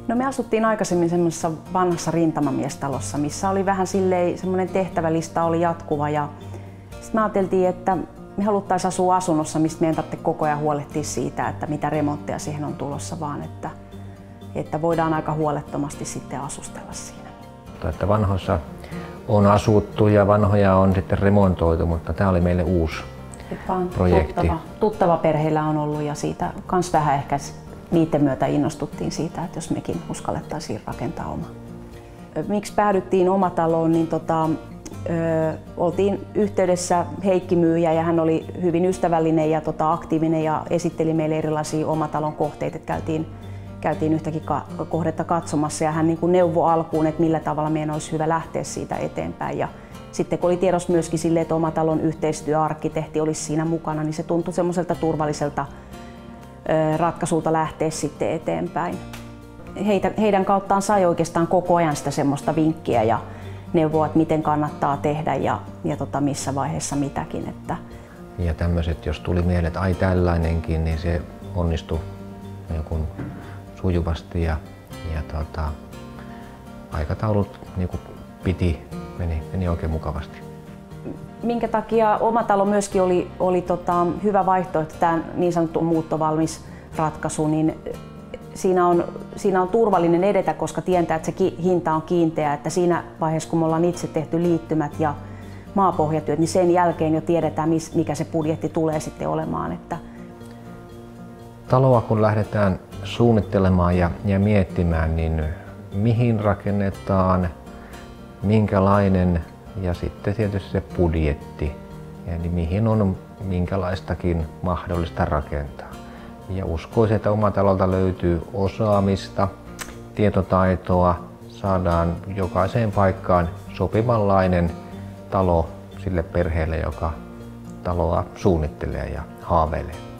No me asuttiin aikaisemmin semmoisessa vanhassa rintamamiestalossa, missä oli vähän silleen, semmoinen tehtävälista oli jatkuva ja sitten me ajateltiin, että me haluttaisiin asua asunnossa, mistä meidän tarvitsee koko ajan huolehtia siitä, että mitä remontteja siihen on tulossa, vaan että voidaan aika huolettomasti sitten asustella siinä. Että vanhoissa on asuttu ja vanhoja on sitten remontoitu, mutta tämä oli meille uusi projekti. Tuttava perheillä on ollut ja siitä kans vähän ehkä niiden myötä innostuttiin siitä, että jos mekin uskallettaisiin rakentaa oma. Miksi päädyttiin omataloon, niin oltiin yhteydessä Heikki myyjä ja hän oli hyvin ystävällinen ja aktiivinen ja esitteli meille erilaisia omatalon kohteita. Käytiin yhtäkin kohdetta katsomassa ja hän niin kuin neuvoi alkuun, että millä tavalla meidän olisi hyvä lähteä siitä eteenpäin. Ja sitten kun oli tiedossa myöskin sille, että omatalon yhteistyöarkkitehti olisi siinä mukana, niin se tuntui semmoiselta turvalliselta ratkaisulta lähteä sitten eteenpäin. Heidän kauttaan sai oikeastaan koko ajan sitä semmoista vinkkiä ja neuvoa, että miten kannattaa tehdä ja missä vaiheessa mitäkin. Ja tämmöiset, jos tuli mieleen, että ai tällainenkin, niin se onnistui sujuvasti ja aikataulut niin kuin meni oikein mukavasti. Minkä takia omatalo myöskin oli hyvä vaihtoehto, tämä niin sanottu muuttovalmis ratkaisu, niin siinä on turvallinen edetä, koska tietää, että se hinta on kiinteä, että siinä vaiheessa kun me ollaan itse tehty liittymät ja maapohjatyöt, niin sen jälkeen jo tiedetään, mikä se budjetti tulee sitten olemaan. Taloa kun lähdetään suunnittelemaan ja miettimään, niin mihin rakennetaan, minkälainen ja sitten tietysti se budjetti, eli mihin on minkälaistakin mahdollista rakentaa. Ja uskoisin, että omatalolta löytyy osaamista, tietotaitoa, saadaan jokaiseen paikkaan sopivanlainen talo sille perheelle, joka taloa suunnittelee ja haaveilee.